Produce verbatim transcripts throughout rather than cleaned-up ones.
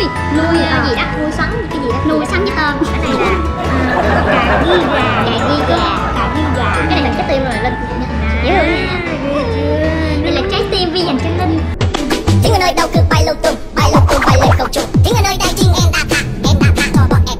nuôi nuôi uh, gì đó, nuôi xoắn cái gì đó, nuôi xoắn với tôm. Cái này là uh, cà ri gà, cà ri gà, cà ri gà. Cái này là trái tim rồi Linh. Dễ thương nha. Đây là trái tim vi dành cho Linh. Tiếng ở nơi đâu cứ bay lung tung, bay lung tung bay lên cầu trục. Tiếng ở nơi đây riêng em đã thả, em đã thả cho bọn em.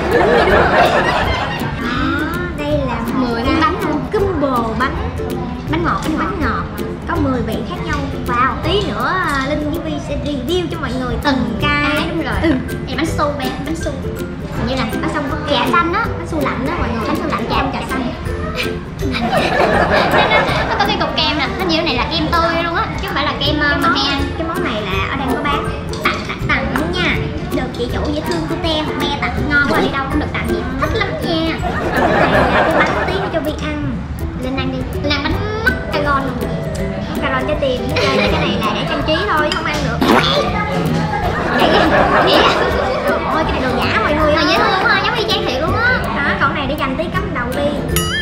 Đây là mười miếng bánh luôn, combo bánh bánh ngọt, bánh bánh ngọt có mười vị khác nhau. Wow, tí nữa Linh với Vi sẽ review cho mọi người từng cái. Đúng rồi. Ừ. Này bánh su bé, bánh su hình như là ở xong có trà xanh á, bánh su lạnh đó mọi người, bánh su lạnh trà trà xanh. Nó có cái cục kem nè, hình như này là kem tươi luôn á, chứ không phải là kem mà me. Cái món này là ở đây có bán tặng tặng tặng luôn nha, được chị chủ dễ thương của te hoặc me tặng ngon quá, đi đâu cũng được tặng gì thích lắm nha. Cái này là cái bánh tí cho Vi ăn. Linh ăn đi, Linh ăn bánh mắc caron luôn, caron trái tim. Cái này là để trang trí thôi chứ không ăn được. Vậy ôi cái này đồ giả mọi người ơi, dễ thương ha, giống y chang thiệt luôn á. Đó, còn này để dành tí cắm đầu đi.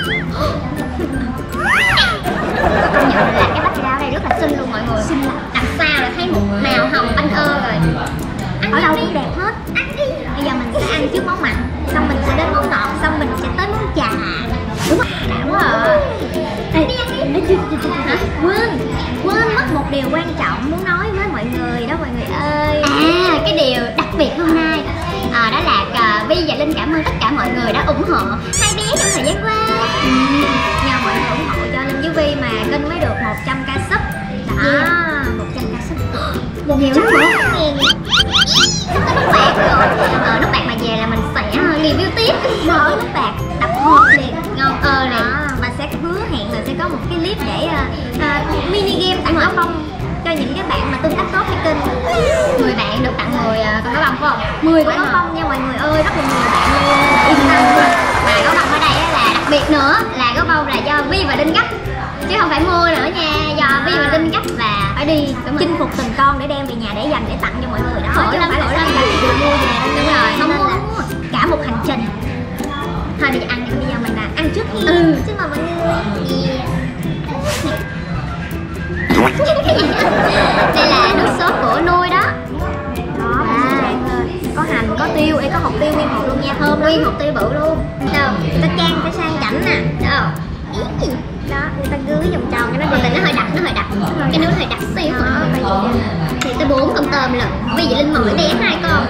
Công nhận là cái bách rau đây rất là xinh luôn mọi người. Xinh lắm. Đằng xa là thấy một màu hồng banh ơ rồi. Ăn ở đâu cũng đẹp hết. Ăn đi. Bây giờ mình sẽ ăn trước món mặn, xong mình sẽ đến món ngọt, xong mình sẽ tới món trà. Đúng không? Đã quá à. Đây đi ăn đi. Hả? Quên, quên mất một điều quan trọng muốn nói với mọi người đó mọi người ơi. À, cái điều đặc biệt hôm nay à, đó là uh, Vi và Linh cảm ơn tất cả mọi người đã ủng hộ hai bé trong thời gian qua. Ừ. Nhờ mọi người ủng hộ cho Linh với Vi mà kênh mới được một trăm k sub. Đó, yeah. một trăm k sub. Một nhiều lắm nữa. Sắp tới nút bạc rồi. Ờ, nút bạc mà về là mình sẽ review tiếp. Mở nút bạc đập hộp liền, ngon ơ liền. Và sẽ hứa hẹn là sẽ có một cái clip để uh, uh, mini game tặng áo bông cho những cái bạn mà tương tác tốt với kênh. mười bạn được tặng mười uh, con áo bông phải không? mười con áo bông nha mọi người ơi, rất là nhiều bạn luôn. Yên tâm luôn. Và áo bông ở đây là đặc biệt nữa là áo bông là do Vi và Linh gấp, chứ không phải mua nữa nha, do Vi và Linh gấp và phải đi chinh phục từng con để đem về nhà để dành để tặng cho mọi người đó. Khổ lắm, khổ lắm là được mua về. Đúng rồi, không mua cả một hành trình. Thôi bây giờ ăn đi, bây giờ mình là ăn trước đi. Ừ. Chứ mà mọi người. Yeah. Đây là nước sốt của nuôi đó. Đó, à, có hành, có tiêu, Ê, có hột tiêu nguyên hột luôn nha, thơm nguyên hột tiêu bự luôn. Đâu, ta trang phải sang chảnh nè. Đâu. Đó, người ta gửi vòng tròn cái nó đi. Nó hơi đặc, nó hơi đặc. Cái nước hơi đặc xíu rồi. Thì tới bốn con tôm lần. Vì vậy Linh mỗi đếm hai con.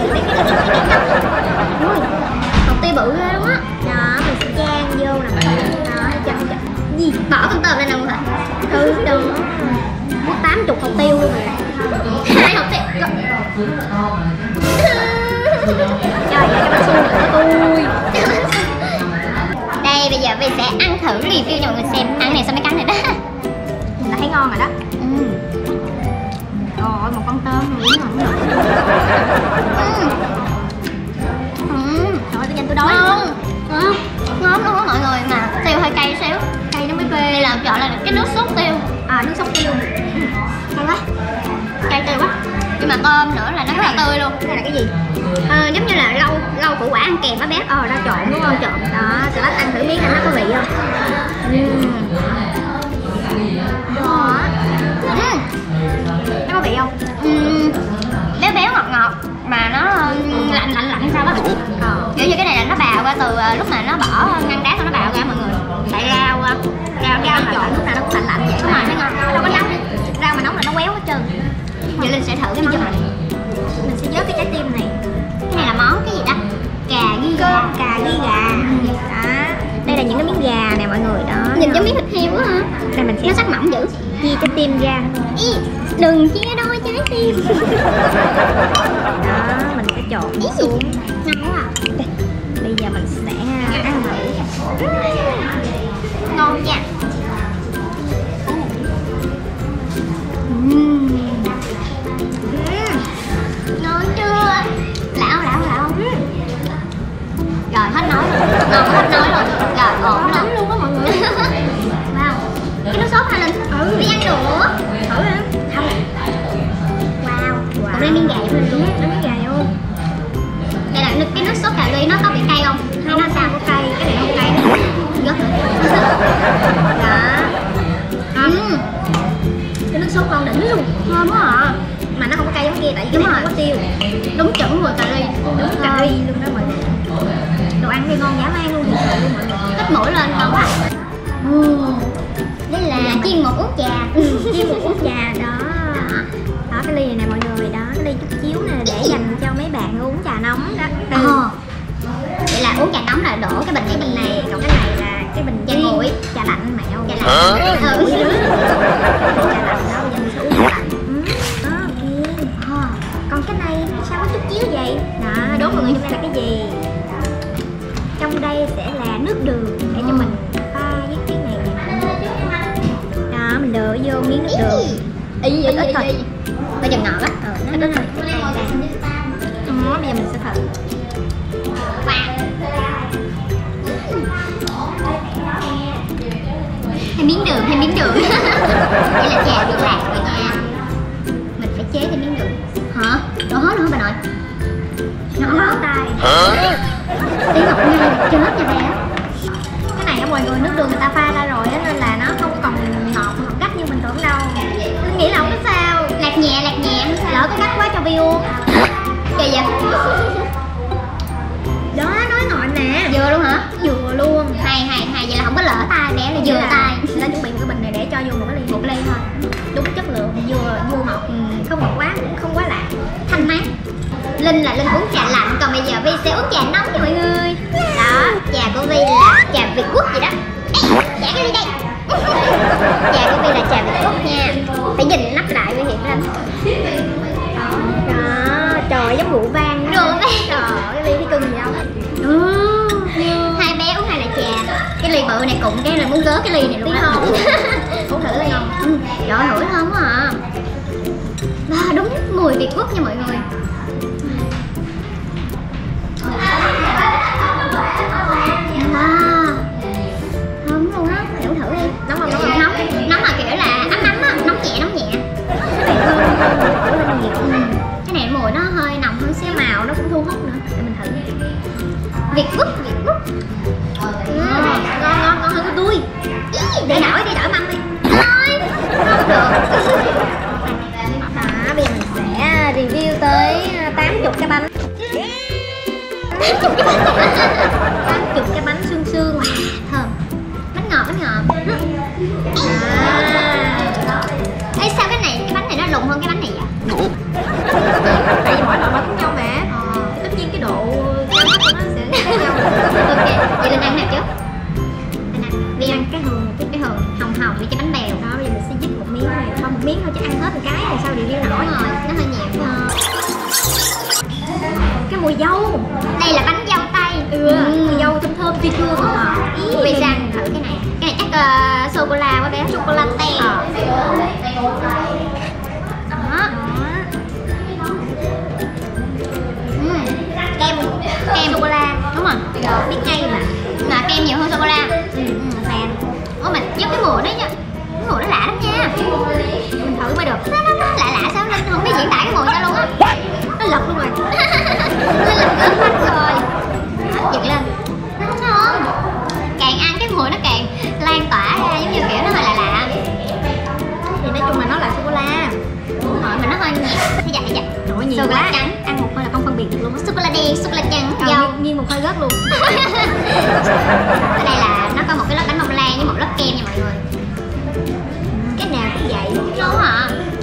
Hột tiêu bự ghê luôn á. Đó, mình sẽ chan vô nè. Đó, cho cho gì? Bỏ con tôm lên đâu hả? Ừ, đừng. Có tám chục hột tiêu luôn rồi. Hai hột tiêu. Trời ơi, cái bánh su nữa tôi. Đây, bây giờ mình sẽ ăn thử review cho mọi người xem. Ăn này sao mấy cắn này đó. Mình đã thấy ngon rồi đó. Ừ. Rồi, một con tôm rồi đúng không? Ừ. Ừ. Trời ơi, tôi nhanh tôi đói. Ngon. Ngon. Ngon luôn á mọi người, mà tiêu hơi cay xíu. Cay nó mới phê. Đây là chọn là cái nước sốt tiêu. À, nước sốt tiêu. Ừ. Cay quá. Cay tiêu quá. Nhưng mà tôm nữa là nó rất là tươi luôn. Cái này là cái gì? À, giống như là rau rau củ quả ăn kèm á bé. Ờ, rau trộn đúng không? Trộn. Đó, sẽ bắt ăn thử miếng này nó có vị không? Uhm. Đó. Uhm. Nó có vị không? Uhm. Béo béo ngọt ngọt mà nó lạnh lạnh lạnh sao đó. Ờ. Kiểu như cái này là nó bào ra từ lúc mà nó bỏ ngăn đá nó bào ra mọi người. Tại rau rau rau trộn lúc nào nó cũng lạnh lạnh vậy. Đúng rồi, nó ngon. Nó đâu có nóng. Rau mà nóng là nó quéo hết trơn. Vậy Linh sẽ thử cái món này. Mình sẽ vớt cái trái tim này. Cái này là món cái gì đó? Cà ghi gà. Cà ghi gà. Đó. Đây là những cái miếng gà nè mọi người đó. Nhìn giống miếng thịt heo quá ha. Đây mình sẽ nó sắc mỏng dữ. Chia trái tim ra. Ý, đừng chia đôi trái tim. Đó, mình sẽ trộn Ý xuống. Ngon quá à. Đây. Bây giờ mình sẽ ăn thử. Ngon nha. Uhm. Ngon chưa? Lão lão lão. Rồi hết nói rồi. Ngon hết nói rồi. Rồi ổn lắm luôn á mọi người. Wow. Cái nước sốt hả Linh? Ừ. Đi ăn được. Thử hả? Không. Wow. Wow. Còn đây miếng gà cho mình luôn. Nó miếng gà vô. Đây là cái nước sốt cà ri nó có bị cay không? Không. Nó sao có cay? Cái này không cay nữa. Gớt nữa. Đó. Uhm. Cái nước sốt ngon đỉnh luôn, thơm quá à. Mà nó không có cay giống kia tại vì cái này không có tiêu. Đúng đúng cà ri luôn đó mọi người. Đồ ăn thì ngon dã man luôn, thiệt sự luôn mọi người. Thích mũi lên ngon quá. Ừ. Đây là chiên một uống trà. Ừ, chiên một uống trà đó. Đó. Đó cái ly này nè mọi người, đó cái ly chút chiếu này để dành cho mấy bạn uống trà nóng đó. Ừ. Ờ. Vậy là uống trà nóng là đổ cái bình này Bình này, còn cái này là cái bình trà riêng. nguội. Trà lạnh mẹo. Trà lạnh. Ừ. Trà lạnh đó, bây giờ mình sẽ uống trà lạnh. Ừ. Đó, ok. Ờ. Còn cái này sao có chút chiếu vậy? Đó, đố mọi người trong đây là cái gì? Trong đây sẽ là nước đường để cho mình pha với cái này nè. Đó, mình đổ vô miếng nước đường. Ý ý Ít ít ý thôi. ý. Bây giờ ngọt á. Ờ, nó ít thôi. Đó, bây giờ mình sẽ thử. Thêm miếng đường, thêm miếng đường. Vậy là trà bị lạc rồi nha. Mình phải chế thêm miếng đường. Hả? Đổ hết luôn hả bà nội? Nó ngó tay. Tí ngọt ngay chết nha bé. Cái này á mọi người, nước đường người ta pha ra rồi á nên là nó không còn ngọt ngọt gắt như mình tưởng đâu. Tôi nghĩ là không có sao. Lạc nhẹ, lạc nhẹ. Lỡ có gắt quá cho Vi uống. Kỳ vậy? Đó, nói ngọt nè. Vừa luôn hả? Vừa luôn. Hay, hay, hay. Vậy là không có lỡ tay bé là Vậy vừa là tay. Đã chuẩn bị một cái bình này để cho vô một cái ly. Một ly thôi. Đúng chất lượng, vừa vừa ngọt, không ngọt quá cũng không quá lạ. Thanh mát. Linh là Linh uống trà lạnh, còn bây giờ Vi sẽ uống trà nóng nha mọi người. Đó, trà của Vi là trà Việt Quốc vậy đó. Ê, trả cái ly đây. Trà của Vi là trà Việt Quốc nha. Phải nhìn nắp lại mới hiện lên. Đó, trời giống rượu vang. Rượu vang. Trời, cái ly thấy cưng gì đâu. Ừ. Hai bé uống hai là trà. Cái ly bự này cùng cái là muốn gớ cái ly này luôn Tiếng đó. không? Uống thử đi không? Ừ, trời nổi thơm quá à. À, đúng mùi Việt Quốc nha mọi người. Wow, thơm luôn á, thử thử đi. Nóng không? Nóng không? Nóng, nóng mà kiểu là ấm ấm á, nóng nhẹ nóng nhẹ. Cái này thơm hơn, thử lên nhiệt. Ừ. Cái này mùi nó hơi nồng hơn xíu, Cái màu nó cũng thu hút nữa. Để mình thử. Việt Quốc, Việt Quốc. Ừ. Ngon, ngon, ngon hơn cái tôi. Để đổi, để đổi mâm đi. Thôi, không được. Đó, bây giờ mình sẽ review tới tám mươi cái bánh. tám mươi cái bánh xương xương. Thơm. Bánh ngọt, bánh ngọt. À. Ê, sao cái này, cái bánh này nó lùng hơn cái bánh này vậy? Tại vì mỗi loại bánh khác nhau mà. Ờ. Tất nhiên cái độ cao cấp của nó sẽ khác nhau. Ok, vậy Linh ăn nào trước? Linh ăn. Đi ăn cái hường một chút. Cái hường hồng hồng với cái bánh bèo. Đó, bây giờ mình sẽ dứt một miếng này. Không một miếng thôi chứ ăn hết một cái thì sao review nổi. Đúng rồi, nó hơi nhiều. Ờ. Cái mùi dâu. Đây là bánh dâu tây. Ừ, mùi dâu thơm thơm tươi thưa không à. Vì sao thử cái này? Cái này chắc uh, sô cô la quá bé, sô cô la tây. Ờ. Đó. Ừ. Kem, kem sô cô la, đúng rồi. Biết ngay mà. Mà kem nhiều hơn sô cô la. Ừ, nè. Ủa mà giúp cái mùi đó nha. Cái mùi nó lạ lắm nha. Mình thử mới được. Nó, nó, nó lạ lạ sao Linh không biết diễn tả cái mùi đó luôn á. Nó lật luôn rồi. Linh làm cỡ bánh rồi. Đó, giật lên. Nó ngon. Càng ăn cái mùi nó càng lan tỏa ra, giống như kiểu nó hơi lạ lạ. Thì nói chung là nó là sô cô la. Đúng rồi, mà nó hơi nhạt. Thế dạ, thế dạ. Nổi nhiều Sô cô la quá. trắng. Ăn một hơi là không phân biệt được luôn á. Sô cô la đen, sô cô la trắng, Ờ, dâu. nhiên một hơi rớt luôn. Ở đây là nó có một cái lớp bánh bông lan với một lớp kem nha mọi người. Cái nào cũng vậy. Đúng hả?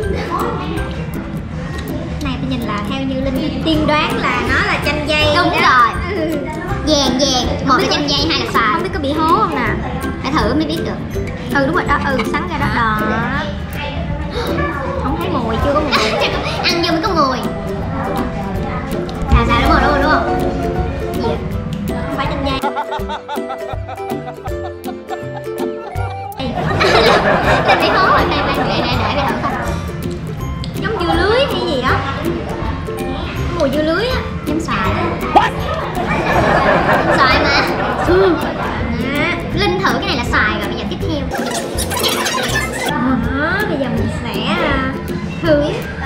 Này tôi nhìn là theo như Linh tiên đoán là nó là chanh dây. Đúng đó. rồi. Ừ. Vàng vàng, một là chanh dây, hai là xoài. Không biết có bị hố không nè. Phải thử mới biết được. Ừ đúng rồi đó, ừ sắn ra đó. Đó. Không thấy mùi, chưa có mùi. Ăn vô mới có mùi. Xào xào đúng rồi, đúng rồi, đúng không? Gì vậy? Không phải chanh dây. Lên bị hố rồi, đây, đây, để, để, để, để thử coi. Giống dưa lưới hay gì đó. Mùi dưa lưới á. Giống xoài. Xoài mà. Xương. À. Linh thử cái này là xoài rồi, bây giờ tiếp theo. Đó, bây giờ mình sẽ à, thử.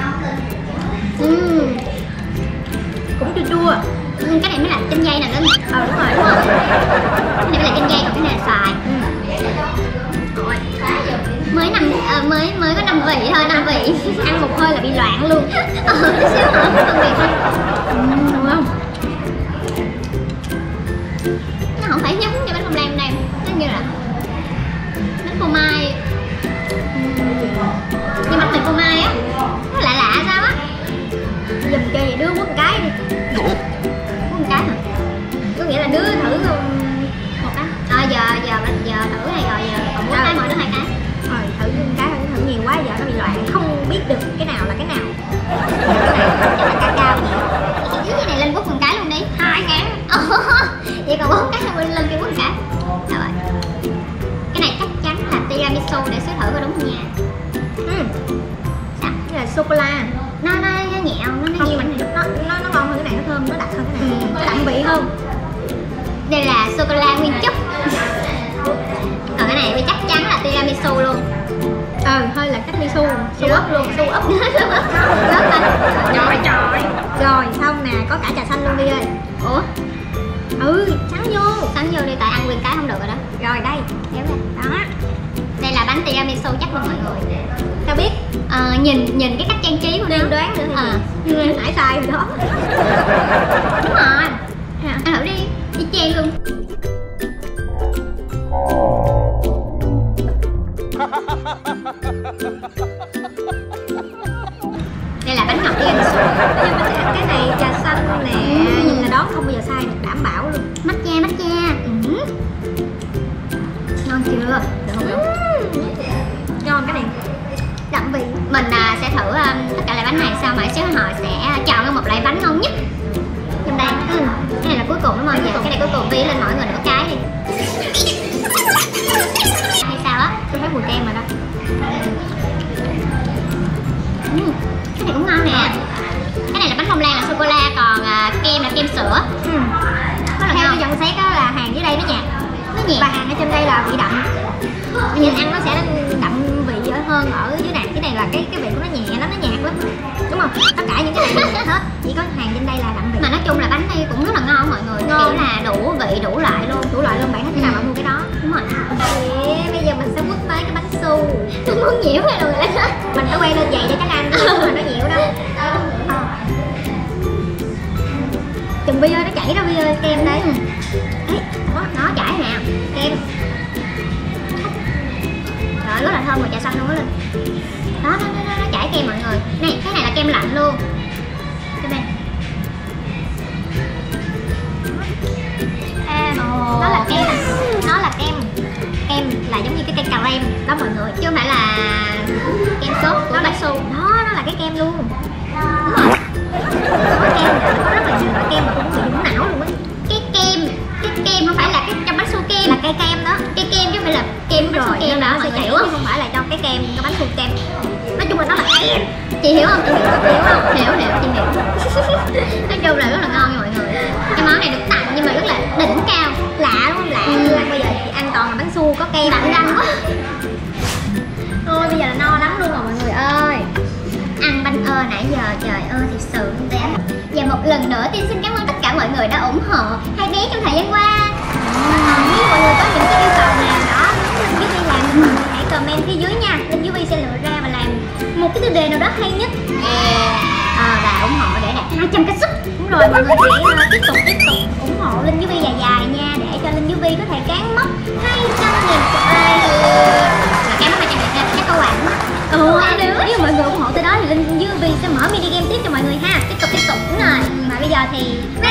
Uhm. Cũng chua chua. Ừ, cái này mới là chanh dây nè Linh. Ờ đúng rồi, đúng Đúng rồi. không? Cái này mới là chanh dây, còn cái này là xoài. Ừ. Rồi. Mới năm à, mới mới có năm vị thôi, năm vị. Ăn một hơi là bị loạn luôn. Ờ, tí xíu nữa, phân biệt thôi. Ừ, đúng không? không? Đây là sô cô la nguyên chất. Còn cái này thì chắc chắn là tiramisu luôn. Ờ, hơi là tiramisu, su ấp luôn, su ấp. Lớp bánh. Trời trời. Rồi xong nè, có cả trà xanh luôn đi ơi. Ủa? Ừ, sắn vô. Sắn vô đi, tại ăn nguyên cái không được rồi đó. Rồi đây, kéo ra. Đó. Đây là bánh tiramisu chắc luôn mọi người. Tao biết. Ờ, nhìn nhìn cái cách trang trí của nó. Tiên đoán nữa thì Ờ. gì? Như nãy sai rồi đó. Đúng rồi. Ăn thử đi, đi chen luôn. Đây là bánh ngọt tiramisu. Nhưng mà sẽ cái này trà xanh nè, Ừ. nhìn là đó không bao giờ sai được, đảm bảo luôn. Mắt nha, mắt nha. Ừ. Ngon chưa? Được không? Ừ. Ngon cái này. Đậm vị. Mình à, sẽ thử um, tất cả loại bánh này, sau mọi số họ sẽ chọn ra một loại bánh ngon nhất trong đây. Ừ. Cái này là cuối cùng đúng không? Vậy cái này cuối cùng Vi lên mỗi người một cái đi. Hay sao á? Tôi thấy mùi kem rồi đó. Ừ. Cái này cũng ngon nè. Cái này là bánh bông lan là sô cô la, còn à, kem là kem sữa. Ừ. Rất là Theo ngon. cái nhận xét đó là hàng dưới đây nó nhạt, Nó nhẹ. và hàng ở trên đây là vị đậm. Nhìn ăn nó sẽ đậm vị hơn ở dưới này. Cái này là cái cái vị của nó nhẹ, nó nó nhạt lắm, đúng không? Tất cả những cái này nó nhạt hết, chỉ có hàng trên đây là đậm vị. Mà nói chung là bánh đây cũng rất là ngon mọi người. Ngon. Kiểu là đủ vị, đủ loại luôn. Đủ loại luôn, bạn thích cái nào bạn mua cái đó. Đúng rồi. Thì bây giờ mình sẽ quất tới cái bánh su. Tôi muốn nhiễu này rồi đó. Mình phải quay lên vậy để chắc ăn chứ mà nó nhiều đó. Chừng bây giờ nó chảy ra bây giờ kem đấy. Đấy, nó, nó chảy nè. Kem. Rồi rất là thơm, mùi trà xanh luôn đó Linh. Đó, nó, nó, nó, nó chảy kem mọi người. Này, cái này là kem lạnh luôn. Cái bên. À, Ồ, nó là kem. kem. Nó là kem. Kem là giống như cái cây cà rem đó mọi người. Chứ không phải là kem sốt của Nó là bánh su. Đó, nó là cái kem luôn. Đúng rồi. Có kem, nó có rất là nhiều loại kem mà tôi cũng bị đúng não luôn á. Cái kem, cái kem không phải là cái trong bánh su kem. Là cây kem đó. Cái kem chứ không phải là kem bánh su Rồi, kem nên đó là nó mọi sẽ người chảy hiểu chứ không? không phải là trong cái kem, cái bánh su kem. Nói chung là nó là kem. Chị hiểu không? Chị hiểu, hiểu không? Hiểu, hiểu, chị hiểu. Nói chung là rất là ngon nha mọi người. Cái món này được tặng nhưng mà rất là đỉnh cao. Lạ đúng không? Lạ. Ừ. Chưa ăn bao giờ chị ăn toàn là bánh su có kem. Đậm răng quá. Thôi bây giờ là no lắm luôn rồi mọi người ơi. Ăn bánh ơ nãy giờ trời ơi thật sự đẹp. Và một lần nữa Tiên xin cảm ơn tất cả mọi người đã ủng hộ hai bé trong thời gian qua. Nếu mọi người có những cái yêu cầu nào đó Linh với Vi làm thì mọi người hãy comment phía dưới nha. Linh với Vi sẽ lựa ra và làm một cái tiêu đề nào đó hay nhất. À, và ủng hộ để đạt hai trăm cái sub. Đúng rồi, mọi người hãy uh, tiếp tục tiếp tục ủng hộ Linh với Vi dài dài nha, để cho Linh với Vi có thể cán mốc hai trăm nghìn subscribe. Là cái nó hai trăm nghìn chắc có quà nữa. Ừ, nếu mà mọi người ủng hộ tới đó thì Linh với Vi sẽ mở mini game tiếp cho mọi người ha. Tiếp tục tiếp tục. Đúng rồi, mà bây giờ thì